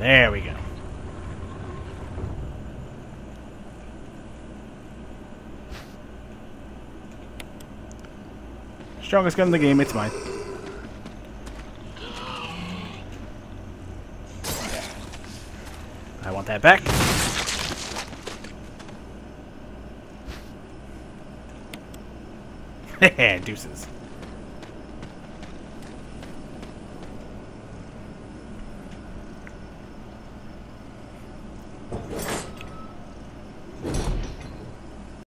There we go. Strongest gun in the game, it's mine. I want that back. Deuces.